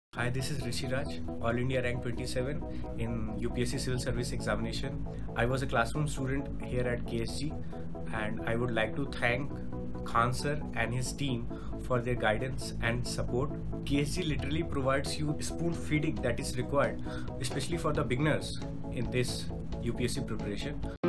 Hi, this is Rishi Raj, All India Rank 27 in UPSC Civil Service Examination. I was a classroom student here at KSG, and I would like to thank Khan sir and his team for their guidance and support. KSG literally provides you spoon feeding that is required, especially for the beginners in this UPSC preparation.